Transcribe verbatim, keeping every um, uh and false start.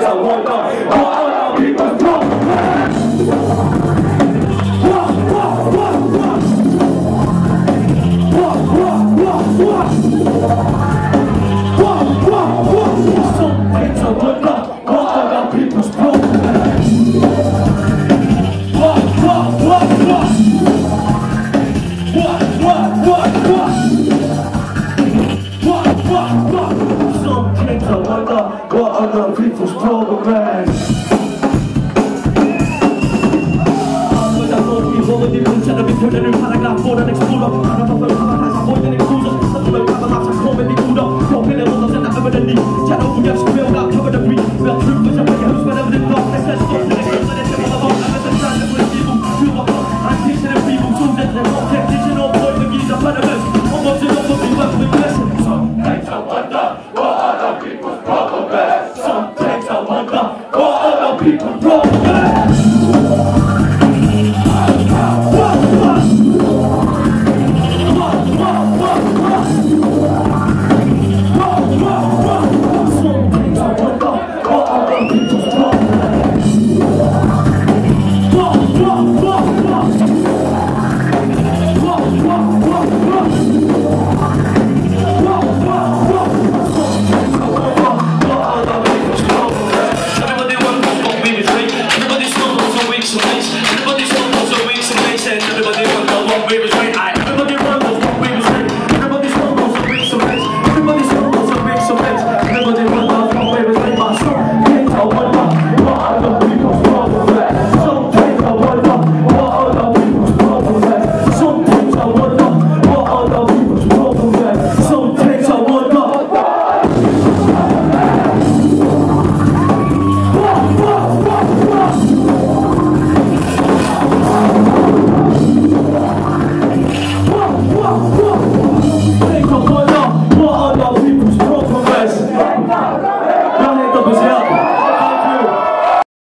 can't wonder what other people's problems. What, what, what, what? What, what, what, what? What, what, what, what? Sometimes I wonder what other people's problems. What, what, what, what? What, what, what, what? What, what, what? Sometimes I wonder what other people's problem is. Rolling the moon, and turn in paragraph for the next pull up. And I'm over as a boy, then it cools up. Something about have a laugh, I'm coming the good up. Talking a lot of that evidently. Channel, we have spilled out.